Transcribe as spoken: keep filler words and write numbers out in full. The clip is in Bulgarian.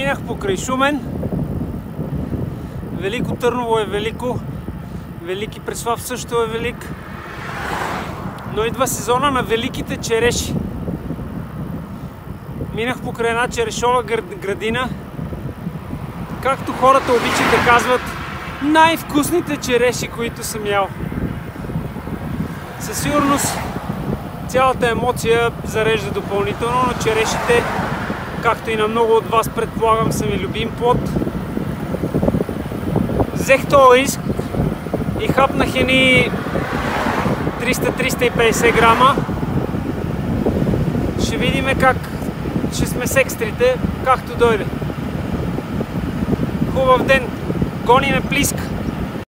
Минах покрай Шумен. Велико Търново е велико. Велики Преслав също е велик. Но идва сезона на великите череши. Минах покрай една черешова градина. Както хората обичат да казват, най-вкусните череши, които съм ял. Със сигурност цялата емоция зарежда допълнително, но черешите, както и на много от вас предполагам, са ми любим плод. Взех този риск и хапнах едни триста до триста и петдесет грама. Ще видим как ще сме с екстрите, както дойде. Хубав ден! Гони ме плиска!